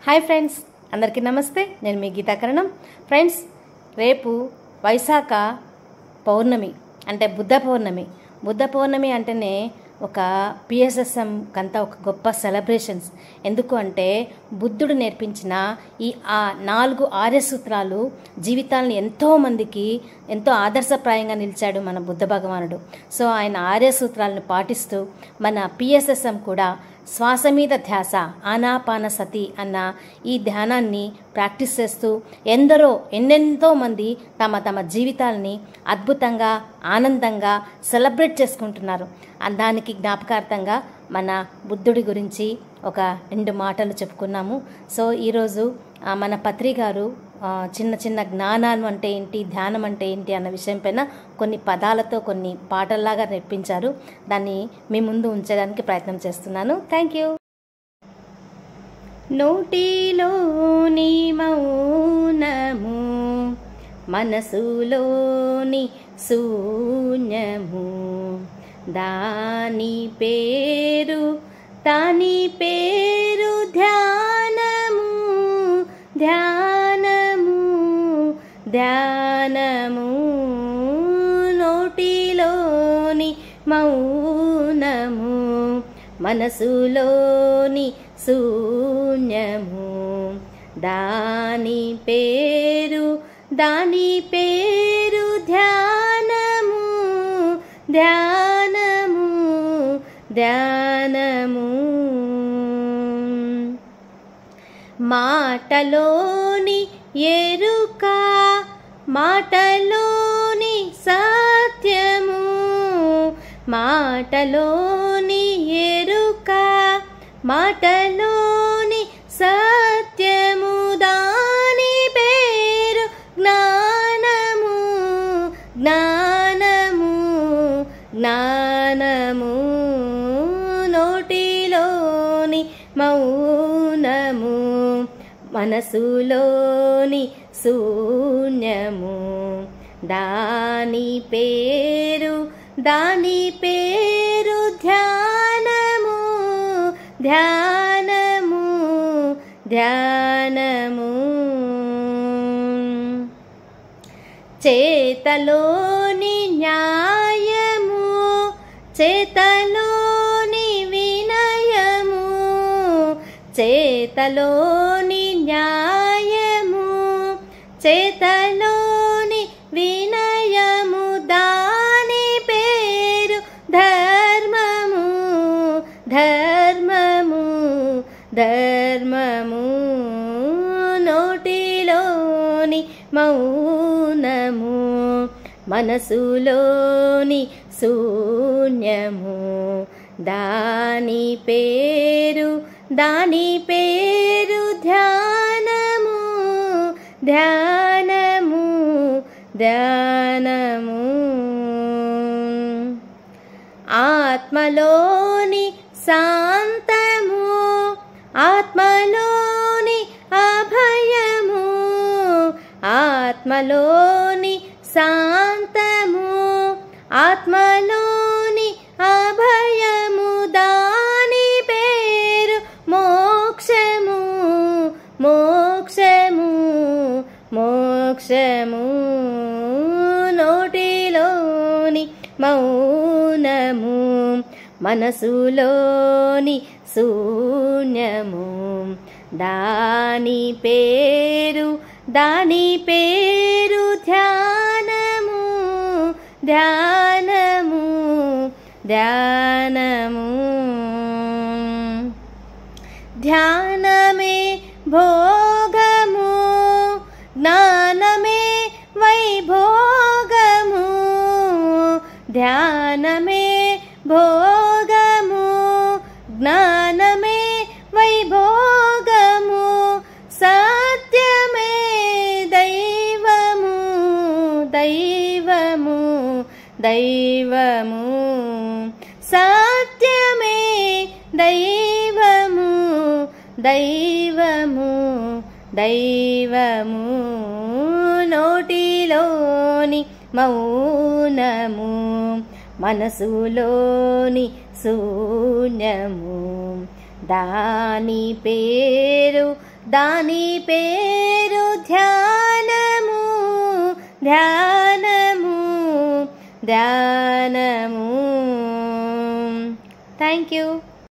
Hi friends, అందరికీ నమస్తే. నేను మీ గీతాకరణం. ఫ్రెండ్స్, రేపు వైశాఖ పౌర్ణమి అంటే బుద్ధ పౌర్ణమి. బుద్ధ పౌర్ణమి అంటేనే ఒక పిఎస్ఎస్ఎం కంతా ఒక గొప్ప సెలబ్రేషన్స్. ఎందుకు అంటే బుద్ధుడు నేర్పించిన ఈ 4 ఆర్య సూత్రాలు జీవితాలను ఎంతోమందికి ఎంతో ఆదర్శప్రాయంగా నిలిచాడు మన బుద్ధ భగవానుడు. సో ఆయన ఆర్య సూత్రాలను పాటిస్తూ మన పిఎస్ఎస్ఎం కూడా శ్వాస మీద ధ్యాస ఆనాపాన సతి అన్న ఈ ధ్యానాన్ని ప్రాక్టీస్ చేస్తూ ఎన్నెంతో మంది తమ జీవితాలని అద్భుతంగా ఆనందంగా సెలబ్రేట్ చేసుకుంటున్నారు. దానికి జ్ఞాపకార్థంగా మన బుద్ధుడి గురించి ఒక 2 మాటలు చెప్పుకున్నాము. సో ఈరోజు మన పత్రి గారు చిన్న జ్ఞానం అంటే ఏంటి, ధ్యానం అంటే ఏంటి అన్న విషయం పైన కొన్ని పదాలతో కొన్ని పాటల్లాగా నేర్పించారు. దాన్ని మీ ముందు ఉంచడానికి ప్రయత్నం చేస్తున్నాను. Thank you. నోటిలోని మౌనము, మనసులోని శూన్యము, దాని పేరు ధ్యానము, ధ్యానము, ధ్యానము. నోటిలోని మౌనము, మనసులోని శూన్యము, దాని పేరు ధ్యానము, ధ్యానము, ధ్యానము. మాటలోని ఎరుక, మాటలోని సత్యము, మాటలోని ఎరుక, మాటలోని సత్యము, దాని పేరు జ్ఞానము, జ్ఞానము, జ్ఞానము. నోటిలోని మౌనము, మనసులోని శూన్యము, దాని పేరు ధ్యానము, ధ్యానము, ధ్యానము. చేతలోని న్యాయము, చేతలోని వినయము, చేతలోని న్యాయము, చేతలోని వినయము, దాని పేరు ధర్మము, ధర్మము, ధర్మము. నోటిలోని మౌనము, మనసులోని శూన్యము, దాని పేరు ధ్యానము, ధ్యానము, ధ్యానము. ఆత్మలోని శాంతము, ఆత్మలోని అభయము, ఆత్మలోని శాంతము, ఆత్మలోని అభయము, దాని పేరు మోక్షము, మోక్షము, మోక్షము. నోటిలోని మౌనము, మనసులోని శూన్యము, దాని పేరు ధ్యానము, ధ్యానము, ధ్యానము. ధ్యానమే భోగము, జ్ఞానమే వైభోగము, ధ్యానమే భోగము, జ్ఞానమే వైభోగము, సత్యమే దైవము, దైవము, దైవము, సత్యమే దైవము, దైవము, దైవము. నోటిలోని మౌనము, మనసులోని శూన్యము, దాని పేరు దాని పేరు ధ్యానము, ధ్యానము, ధ్యానము. Thank you.